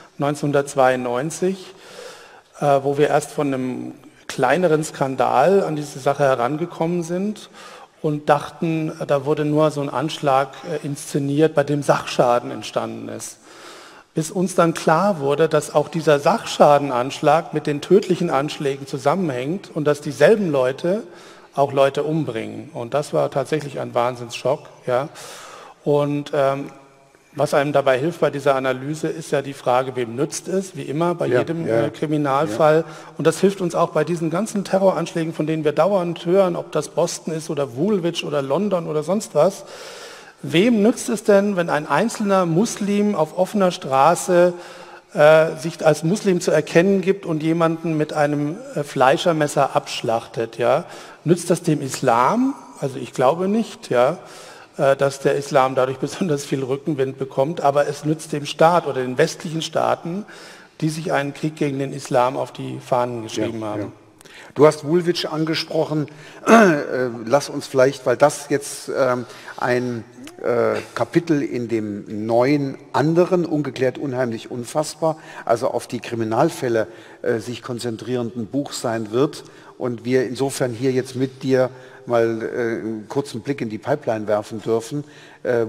1992, wo wir erst von einem kleineren Skandal an diese Sache herangekommen sind und dachten, da wurde nur so ein Anschlag inszeniert, bei dem Sachschaden entstanden ist. Bis uns dann klar wurde, dass auch dieser Sachschadenanschlag mit den tödlichen Anschlägen zusammenhängt und dass dieselben Leute auch Leute umbringen. Und das war tatsächlich ein Wahnsinnsschock. Ja. Und was einem dabei hilft bei dieser Analyse, ist ja die Frage, wem nützt es, wie immer bei jedem Kriminalfall. Und das hilft uns auch bei diesen ganzen Terroranschlägen, von denen wir dauernd hören, ob das Boston ist oder Woolwich oder London oder sonst was. Wem nützt es denn, wenn ein einzelner Muslim auf offener Straße sich als Muslim zu erkennen gibt und jemanden mit einem Fleischermesser abschlachtet? Ja? Nützt das dem Islam? Also ich glaube nicht, ja, dass der Islam dadurch besonders viel Rückenwind bekommt, aber es nützt dem Staat oder den westlichen Staaten, die sich einen Krieg gegen den Islam auf die Fahnen geschrieben haben. Ja. Du hast Woolwich angesprochen, lass uns vielleicht, weil das jetzt ein Kapitel in dem neuen, anderen, ungeklärt, unheimlich, unfassbar, also auf die Kriminalfälle sich konzentrierenden Buch sein wird und wir insofern hier jetzt mit dir mal einen kurzen Blick in die Pipeline werfen dürfen.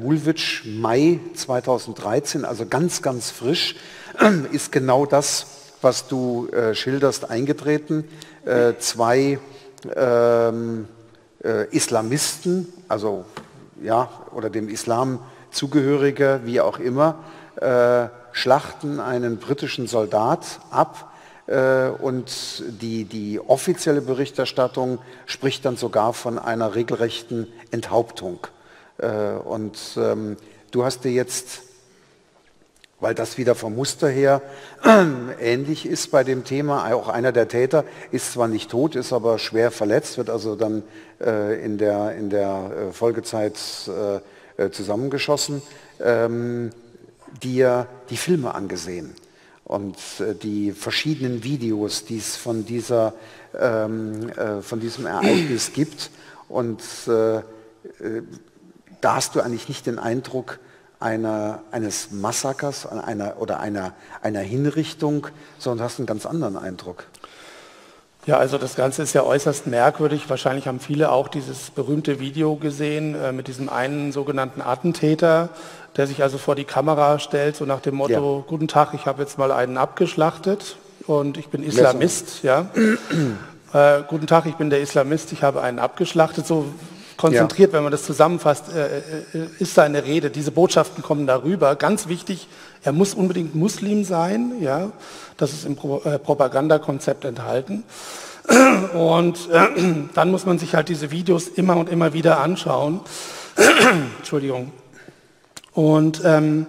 Woolwich, Mai 2013, also ganz, ganz frisch, ist genau das, was du schilderst, eingetreten. Zwei Islamisten, also ja, oder dem Islam zugehörige, wie auch immer, schlachten einen britischen Soldat ab. Und die offizielle Berichterstattung spricht dann sogar von einer regelrechten Enthauptung. Du hast dir jetzt, weil das wieder vom Muster her ähnlich ist bei dem Thema, auch einer der Täter ist zwar nicht tot, ist aber schwer verletzt, wird also dann in der Folgezeit zusammengeschossen, dir die Filme angesehen. Und die verschiedenen Videos, die es von diesem Ereignis gibt. Und da hast du eigentlich nicht den Eindruck eines Massakers oder einer Hinrichtung, sondern hast einen ganz anderen Eindruck. Ja, also das Ganze ist ja äußerst merkwürdig. Wahrscheinlich haben viele auch dieses berühmte Video gesehen mit diesem einen sogenannten Attentäter, der sich also vor die Kamera stellt, so nach dem Motto, ja. Guten Tag, ich habe jetzt mal einen abgeschlachtet und ich bin Islamist. Ja. Guten Tag, ich bin der Islamist, ich habe einen abgeschlachtet. So konzentriert, ja. Wenn man das zusammenfasst, ist seine Rede. Diese Botschaften kommen darüber. Ganz wichtig, er muss unbedingt Muslim sein. Ja. Das ist im Propagandakonzept enthalten. Und dann muss man sich halt diese Videos immer und immer wieder anschauen. Entschuldigung. Und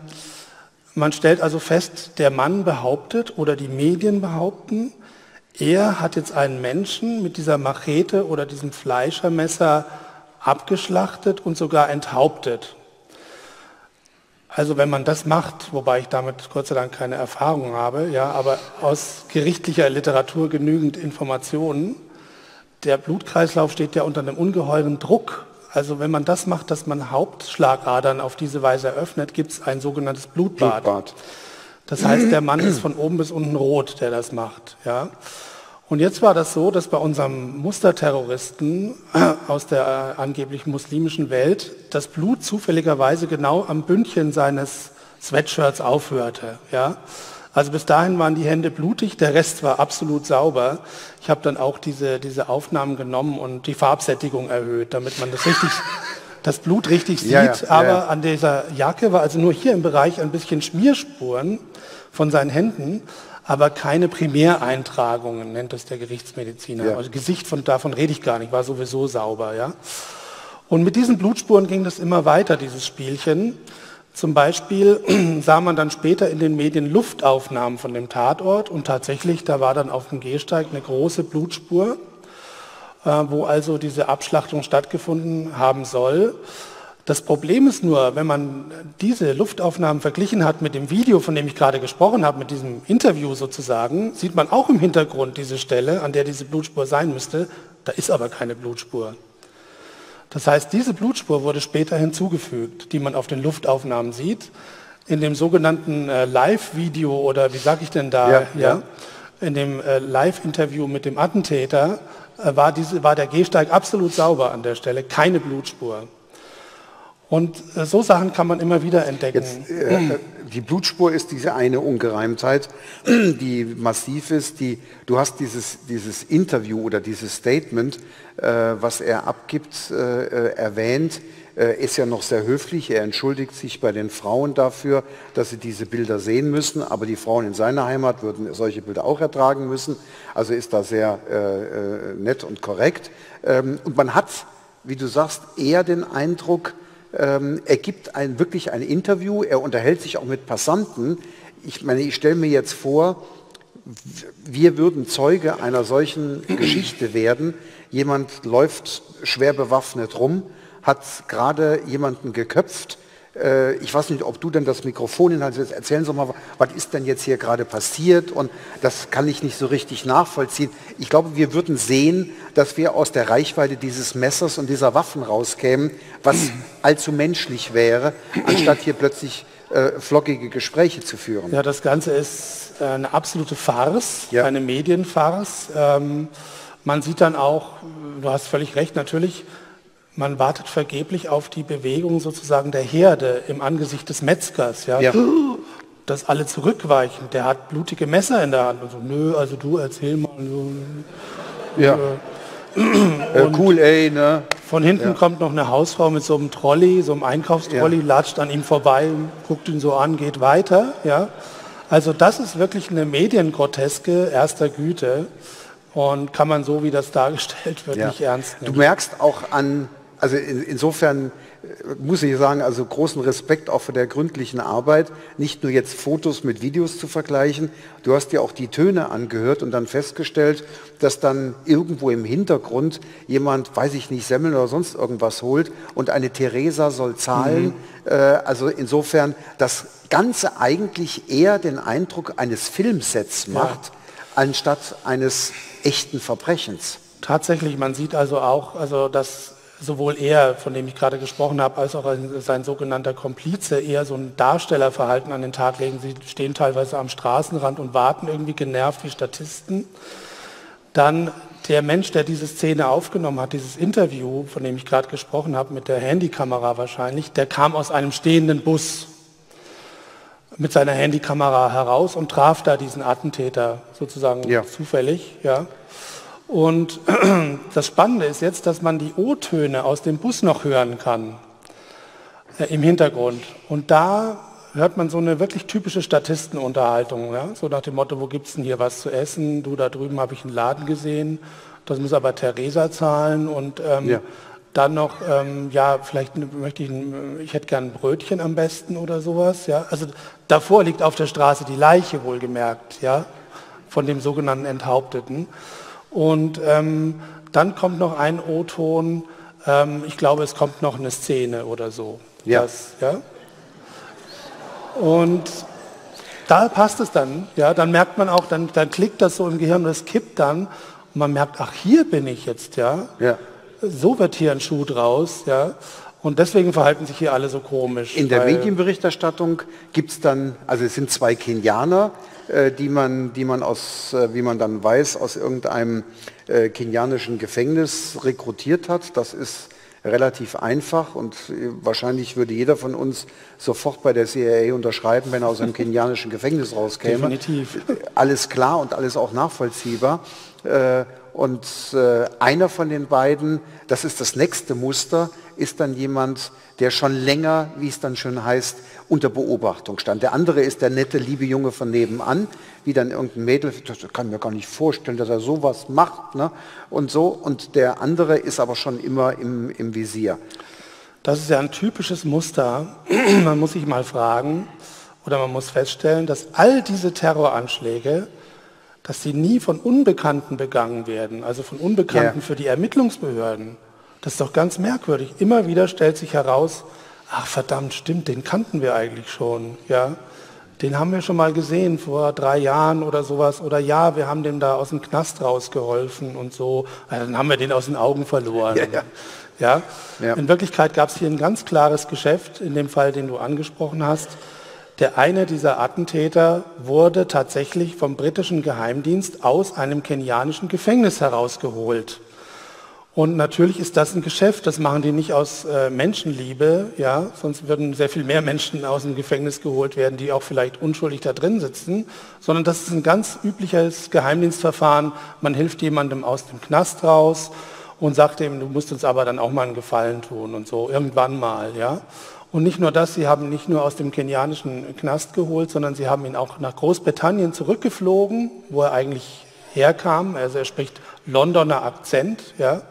man stellt also fest, der Mann behauptet oder die Medien behaupten, er hat jetzt einen Menschen mit dieser Machete oder diesem Fleischermesser abgeschlachtet und sogar enthauptet. Also wenn man das macht, wobei ich damit Gott sei Dank keine Erfahrung habe, ja, aber aus gerichtlicher Literatur genügend Informationen, der Blutkreislauf steht ja unter einem ungeheuren Druck. Also wenn man das macht, dass man Hauptschlagadern auf diese Weise eröffnet, gibt es ein sogenanntes Blutbad. Das heißt, der Mann ist von oben bis unten rot, der das macht. Ja. Und jetzt war das so, dass bei unserem Musterterroristen aus der angeblich muslimischen Welt das Blut zufälligerweise genau am Bündchen seines Sweatshirts aufhörte. Ja. Also bis dahin waren die Hände blutig, der Rest war absolut sauber. Ich habe dann auch diese Aufnahmen genommen und die Farbsättigung erhöht, damit man das Blut richtig sieht. Ja, aber an dieser Jacke war also nur hier im Bereich ein bisschen Schmierspuren von seinen Händen, aber keine Primäreintragungen, nennt das der Gerichtsmediziner. Ja. Also Gesicht davon rede ich gar nicht, war sowieso sauber. Ja? Und mit diesen Blutspuren ging das immer weiter, dieses Spielchen. Zum Beispiel sah man dann später in den Medien Luftaufnahmen von dem Tatort und tatsächlich, da war dann auf dem Gehsteig eine große Blutspur, wo also diese Abschlachtung stattgefunden haben soll. Das Problem ist nur, wenn man diese Luftaufnahmen verglichen hat mit dem Video, von dem ich gerade gesprochen habe, mit diesem Interview sozusagen, sieht man auch im Hintergrund diese Stelle, an der diese Blutspur sein müsste, da ist aber keine Blutspur. Das heißt, diese Blutspur wurde später hinzugefügt, die man auf den Luftaufnahmen sieht. In dem sogenannten Live-Video oder wie sage ich denn da, in dem Live-Interview mit dem Attentäter war der Gehsteig absolut sauber an der Stelle, keine Blutspur. Und so Sachen kann man immer wieder entdecken. Jetzt, die Blutspur ist diese eine Ungereimtheit, die massiv ist. Du hast dieses Interview oder dieses Statement, was er abgibt, erwähnt. Ist ja noch sehr höflich. Er entschuldigt sich bei den Frauen dafür, dass sie diese Bilder sehen müssen. Aber die Frauen in seiner Heimat würden solche Bilder auch ertragen müssen. Also ist da sehr nett und korrekt. Und man hat, wie du sagst, eher den Eindruck, er gibt wirklich ein Interview, er unterhält sich auch mit Passanten. Ich meine, ich stelle mir jetzt vor, wir würden Zeuge einer solchen Geschichte werden. Jemand läuft schwer bewaffnet rum, hat gerade jemanden geköpft. Ich weiß nicht, ob du denn das Mikrofon hinhältst. Erzählen Sie mal, was ist denn jetzt hier gerade passiert? Und das kann ich nicht so richtig nachvollziehen. Ich glaube, wir würden sehen, dass wir aus der Reichweite dieses Messers und dieser Waffen rauskämen, was allzu menschlich wäre, anstatt hier plötzlich flockige Gespräche zu führen. Ja, das Ganze ist eine absolute Farce, eine Medienfarce. Man sieht dann auch, du hast völlig recht, natürlich, man wartet vergeblich auf die Bewegung sozusagen der Herde im Angesicht des Metzgers. Ja? dass alle zurückweichen. Der hat blutige Messer in der Hand. Und so, nö, also du erzähl mal. Ja. Cool, ey, ne? Von hinten kommt noch eine Hausfrau mit so einem Trolley, so einem Einkaufstrolley, latscht an ihm vorbei, guckt ihn so an, geht weiter. Ja? Also das ist wirklich eine Mediengroteske erster Güte und kann man so, wie das dargestellt wird, nicht ernst nehmen. Du merkst auch an, also insofern muss ich sagen, also großen Respekt auch für der gründlichen Arbeit, nicht nur jetzt Fotos mit Videos zu vergleichen, du hast dir auch die Töne angehört und dann festgestellt, dass dann irgendwo im Hintergrund jemand, weiß ich nicht, Semmeln oder sonst irgendwas holt und eine Theresa soll zahlen. Also insofern das Ganze eigentlich eher den Eindruck eines Filmsets macht, anstatt eines echten Verbrechens. Tatsächlich, man sieht also auch, also dass sowohl er, von dem ich gerade gesprochen habe, als auch sein sogenannter Komplize eher so ein Darstellerverhalten an den Tag legen. Sie stehen teilweise am Straßenrand und warten irgendwie genervt wie Statisten. Dann der Mensch, der diese Szene aufgenommen hat, dieses Interview, von dem ich gerade gesprochen habe, mit der Handykamera wahrscheinlich, der kam aus einem stehenden Bus mit seiner Handykamera heraus und traf da diesen Attentäter sozusagen zufällig. Ja. Und das Spannende ist jetzt, dass man die O-Töne aus dem Bus noch hören kann im Hintergrund. Und da hört man so eine wirklich typische Statistenunterhaltung. Ja? So nach dem Motto, wo gibt es denn hier was zu essen? Du, da drüben habe ich einen Laden gesehen. Das muss aber Theresa zahlen. Und dann noch, vielleicht ich hätte gern ein Brötchen am besten oder sowas. Ja? Also davor liegt auf der Straße die Leiche, wohlgemerkt, ja? Von dem sogenannten Enthaupteten. Und dann kommt noch ein O-Ton, ich glaube, es kommt noch eine Szene oder so. Ja. Und da passt es dann, dann merkt man auch, dann klickt das so im Gehirn, das kippt dann und man merkt, ach, hier bin ich jetzt, so wird hier ein Schuh draus, und deswegen verhalten sich hier alle so komisch. In der Medienberichterstattung gibt es dann, also es sind 2 Kenianer, die man aus, wie man dann weiß, aus irgendeinem kenianischen Gefängnis rekrutiert hat. Das ist relativ einfach und wahrscheinlich würde jeder von uns sofort bei der CIA unterschreiben, wenn er aus einem kenianischen Gefängnis rauskäme. Definitiv. Alles klar und alles auch nachvollziehbar. Und einer von den beiden, das ist das nächste Muster, ist dann jemand, der schon länger, wie es dann schön heißt, unter Beobachtung stand. Der andere ist der nette, liebe Junge von nebenan, wie dann irgendein Mädel, das kann ich mir gar nicht vorstellen, dass er sowas macht, ne? Und so. Und der andere ist aber schon immer im Visier. Das ist ja ein typisches Muster. Man muss sich mal fragen oder man muss feststellen, dass all diese Terroranschläge, dass sie nie von Unbekannten begangen werden, also von Unbekannten für die Ermittlungsbehörden. Das ist doch ganz merkwürdig. Immer wieder stellt sich heraus, ach verdammt, stimmt, den kannten wir eigentlich schon. Ja? Den haben wir schon mal gesehen vor 3 Jahren oder sowas. Oder ja, wir haben dem da aus dem Knast rausgeholfen und so. Also dann haben wir den aus den Augen verloren. Ja? In Wirklichkeit gab es hier ein ganz klares Geschäft, in dem Fall, den du angesprochen hast. Der eine dieser Attentäter wurde tatsächlich vom britischen Geheimdienst aus einem kenianischen Gefängnis herausgeholt. Und natürlich ist das ein Geschäft, das machen die nicht aus Menschenliebe, sonst würden sehr viel mehr Menschen aus dem Gefängnis geholt werden, die auch vielleicht unschuldig da drin sitzen, sondern das ist ein ganz übliches Geheimdienstverfahren. Man hilft jemandem aus dem Knast raus und sagt ihm, du musst uns aber dann auch mal einen Gefallen tun und so, irgendwann mal, Und nicht nur das, sie haben ihn nicht nur aus dem kenianischen Knast geholt, sondern sie haben ihn auch nach Großbritannien zurückgeflogen, wo er eigentlich herkam. Also er spricht Londoner Akzent.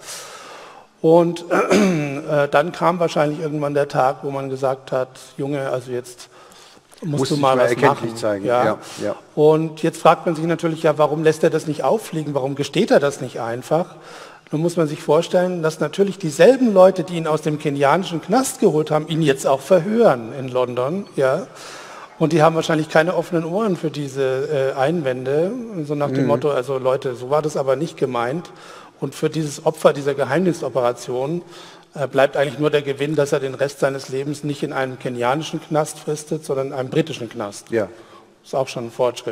Und dann kam wahrscheinlich irgendwann der Tag, wo man gesagt hat, Junge, also jetzt musst du mal was machen. Zeigen. Und jetzt fragt man sich natürlich, warum lässt er das nicht auffliegen? Warum gesteht er das nicht einfach? Nun muss man sich vorstellen, dass natürlich dieselben Leute, die ihn aus dem kenianischen Knast geholt haben, ihn jetzt auch verhören in London. Und die haben wahrscheinlich keine offenen Ohren für diese Einwände. So nach dem Motto, also Leute, so war das aber nicht gemeint. Und für dieses Opfer dieser Geheimdienstoperation bleibt eigentlich nur der Gewinn, dass er den Rest seines Lebens nicht in einem kenianischen Knast fristet, sondern in einem britischen Knast. Ist auch schon ein Fortschritt.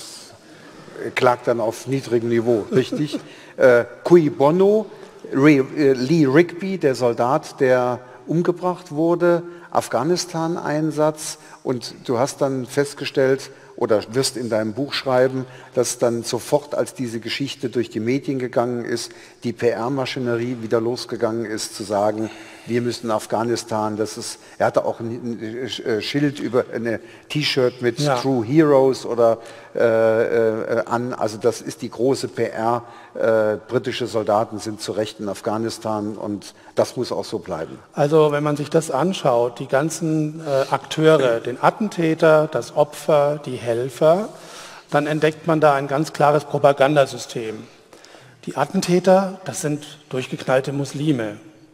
Klagt dann auf niedrigem Niveau, richtig? Cui Bono, Lee Rigby, der Soldat, der umgebracht wurde, Afghanistan-Einsatz und du hast dann festgestellt oder wirst in deinem Buch schreiben, dass dann sofort, als diese Geschichte durch die Medien gegangen ist, die PR-Maschinerie wieder losgegangen ist, zu sagen, wir müssen in Afghanistan, er hatte auch ein Schild über ein T-Shirt mit True Heroes oder an, also das ist die große PR, britische Soldaten sind zu Recht in Afghanistan und das muss auch so bleiben. Also wenn man sich das anschaut, die ganzen Akteure, den Attentäter, das Opfer, die Helfer, dann entdeckt man da ein ganz klares Propagandasystem. Die Attentäter, das sind durchgeknallte Muslime.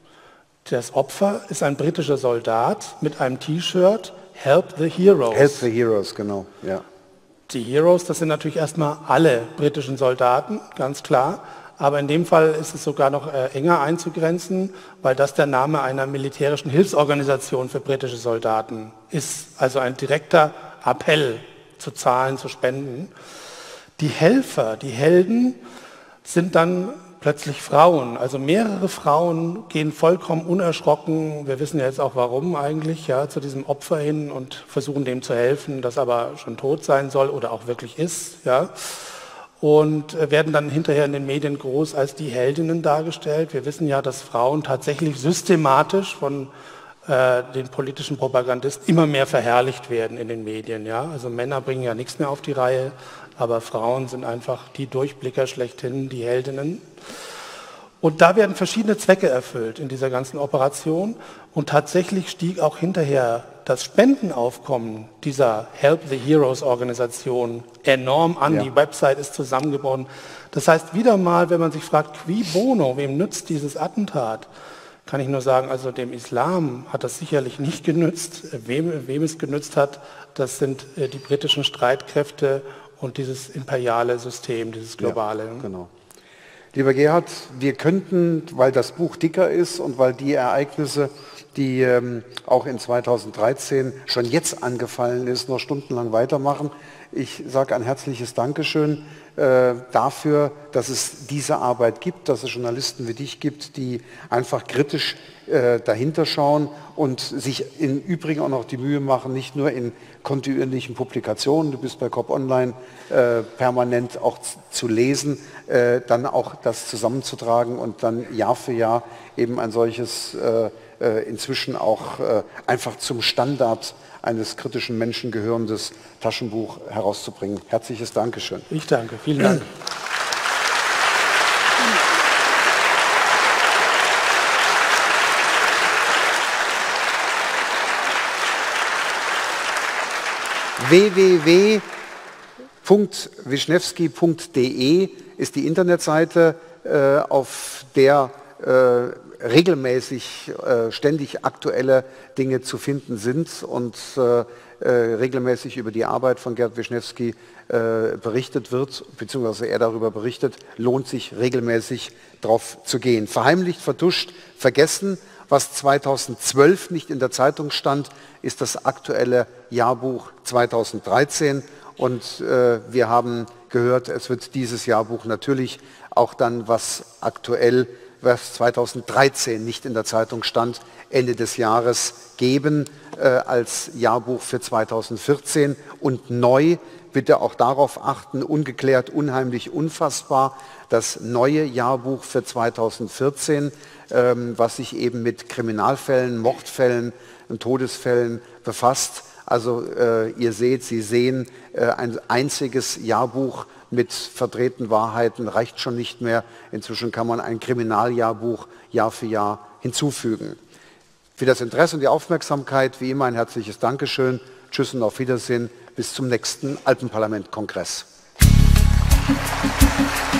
Das Opfer ist ein britischer Soldat mit einem T-Shirt, Help the Heroes. Help the Heroes, genau, ja. Die Heroes, das sind natürlich erstmal alle britischen Soldaten, ganz klar. Aber in dem Fall ist es sogar noch enger einzugrenzen, weil das der Name einer militärischen Hilfsorganisation für britische Soldaten ist. Also ein direkter Appell zu zahlen, zu spenden. Die Helfer, die Helden sind dann plötzlich Frauen. Also mehrere Frauen gehen vollkommen unerschrocken, wir wissen ja jetzt auch warum eigentlich, ja, zu diesem Opfer hin und versuchen dem zu helfen, das aber schon tot sein soll oder auch wirklich ist. Ja. Und werden dann hinterher in den Medien groß als die Heldinnen dargestellt. Wir wissen ja, dass Frauen tatsächlich systematisch von den politischen Propagandisten immer mehr verherrlicht werden in den Medien. Ja? Also Männer bringen ja nichts mehr auf die Reihe, aber Frauen sind einfach die Durchblicker schlechthin, die Heldinnen. Und da werden verschiedene Zwecke erfüllt in dieser ganzen Operation. Und tatsächlich stieg auch hinterher das Spendenaufkommen dieser Help the Heroes Organisation enorm an. Ja. Die Website ist zusammengebrochen. Das heißt, wieder mal, wenn man sich fragt, qui bono, wem nützt dieses Attentat, kann ich nur sagen, also dem Islam hat das sicherlich nicht genützt. Wem es genützt hat, das sind die britischen Streitkräfte und dieses imperiale System, dieses globale. Ja, genau. Lieber Gerhard, wir könnten, weil das Buch dicker ist und weil die Ereignisse, die auch in 2013 schon jetzt angefallen ist, noch stundenlang weitermachen. Ich sage ein herzliches Dankeschön dafür, dass es diese Arbeit gibt, dass es Journalisten wie dich gibt, die einfach kritisch dahinter schauen und sich im Übrigen auch noch die Mühe machen, nicht nur in kontinuierlichen Publikationen, du bist bei Corp Online permanent auch zu lesen, dann auch das zusammenzutragen und dann Jahr für Jahr eben ein solches inzwischen auch einfach zum Standard eines kritischen Menschen gehörendes Taschenbuch herauszubringen. Herzliches Dankeschön. Ich danke, vielen Dank. www.wischnewski.de ist die Internetseite, auf der regelmäßig ständig aktuelle Dinge zu finden sind und regelmäßig über die Arbeit von Gerd Wischnewski berichtet wird, beziehungsweise er darüber berichtet, lohnt sich regelmäßig drauf zu gehen. Verheimlicht, verduscht, vergessen, was 2012 nicht in der Zeitung stand, ist das aktuelle Jahrbuch 2013 und wir haben gehört, es wird dieses Jahrbuch natürlich auch dann, was 2013 nicht in der Zeitung stand, Ende des Jahres geben als Jahrbuch für 2014 und neu, bitte auch darauf achten, ungeklärt, unheimlich, unfassbar, das neue Jahrbuch für 2014, was sich eben mit Kriminalfällen, Mordfällen und Todesfällen befasst. Also ihr seht, Sie sehen, ein einziges Jahrbuch mit verdrehten Wahrheiten reicht schon nicht mehr. Inzwischen kann man ein Kriminaljahrbuch Jahr für Jahr hinzufügen. Für das Interesse und die Aufmerksamkeit, wie immer ein herzliches Dankeschön. Tschüss und auf Wiedersehen. Bis zum nächsten Alpenparlament-Kongress.